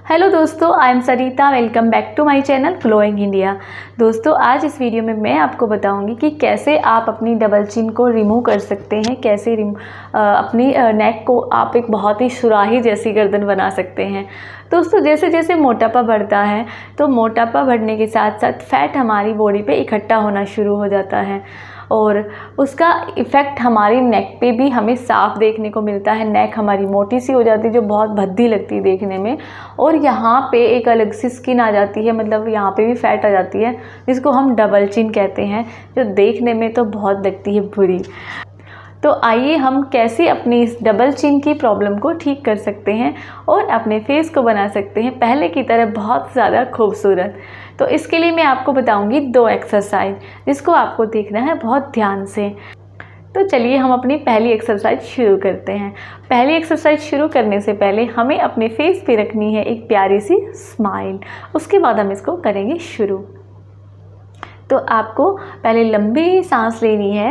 Hello दोस्तों, I am Sarita. Welcome back to my channel glowing India. दोस्तों, आज इस वीडियो में मैं आपको बताऊंगी कि कैसे आप अपनी डबल चिन को रिमूव कर सकते हैं, कैसे अपनी नेक को आप एक बहुत ही सुराही जैसी गर्दन बना सकते हैं। दोस्तों, जैसे जैसे मोटापा बढ़ता है तो मोटापा बढ़ने के साथ साथ फैट हमारी बॉडी पे इकट्ठा होना शुरू हो जाता है और उसका इफ़ेक्ट हमारी नेक पे भी हमें साफ देखने को मिलता है। नेक हमारी मोटी सी हो जाती है जो बहुत भद्दी लगती है देखने में, और यहाँ पे एक अलग सी स्किन आ जाती है, मतलब यहाँ पे भी फैट आ जाती है जिसको हम डबल चिन कहते हैं, जो देखने में तो बहुत लगती है बुरी। तो आइए हम कैसे अपनी इस डबल चिन की प्रॉब्लम को ठीक कर सकते हैं और अपने फेस को बना सकते हैं पहले की तरह बहुत ज़्यादा खूबसूरत। तो इसके लिए मैं आपको बताऊंगी 2 एक्सरसाइज जिसको आपको देखना है बहुत ध्यान से। तो चलिए हम अपनी पहली एक्सरसाइज शुरू करते हैं। पहली एक्सरसाइज शुरू करने से पहले हमें अपने फेस पे रखनी है एक प्यारी सी स्माइल, उसके बाद हम इसको करेंगे शुरू। तो आपको पहले लंबी सांस लेनी है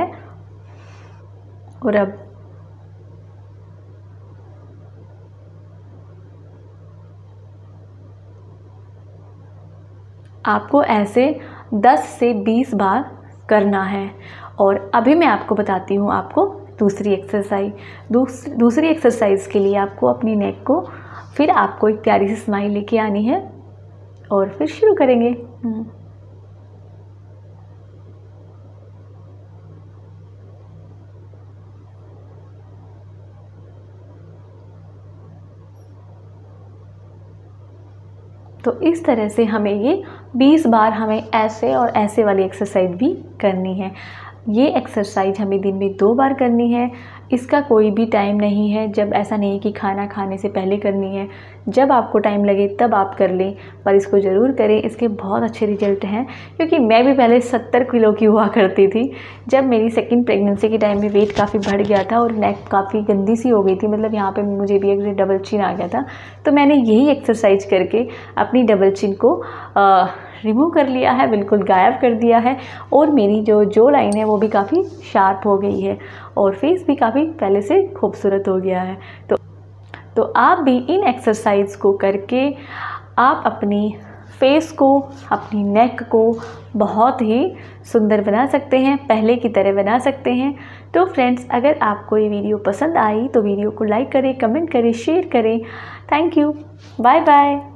और अब आपको ऐसे 10 से 20 बार करना है। और अभी मैं आपको बताती हूँ आपको दूसरी एक्सरसाइज। दूसरी एक्सरसाइज के लिए आपको अपनी नेक को फिर आपको एक प्यारी सी स्माइल लेके आनी है और फिर शुरू करेंगे। तो इस तरह से हमें ये 20 बार हमें ऐसे और ऐसे वाली एक्सरसाइज भी करनी है। ये एक्सरसाइज हमें दिन में 2 बार करनी है। इसका कोई भी टाइम नहीं है, जब ऐसा नहीं है कि खाना खाने से पहले करनी है, जब आपको टाइम लगे तब आप कर लें, पर इसको ज़रूर करें। इसके बहुत अच्छे रिजल्ट हैं, क्योंकि मैं भी पहले 70 किलो की हुआ करती थी। जब मेरी सेकंड प्रेगनेंसी के टाइम में वेट काफ़ी बढ़ गया था और नेक काफ़ी गंदी सी हो गई थी, मतलब यहाँ पे मुझे भी एक डबल चिन आ गया था, तो मैंने यही एक्सरसाइज करके अपनी डबल चिन को रिमूव कर लिया है, बिल्कुल गायब कर दिया है। और मेरी जो लाइन है वो भी काफ़ी शार्प हो गई है और फेस भी काफ़ी पहले से खूबसूरत हो गया है। तो आप भी इन एक्सरसाइज को करके आप अपनी फेस को, अपनी नेक को बहुत ही सुंदर बना सकते हैं, पहले की तरह बना सकते हैं। तो फ्रेंड्स, अगर आपको ये वीडियो पसंद आई तो वीडियो को लाइक करें, कमेंट करें, शेयर करें। Thank you, bye bye.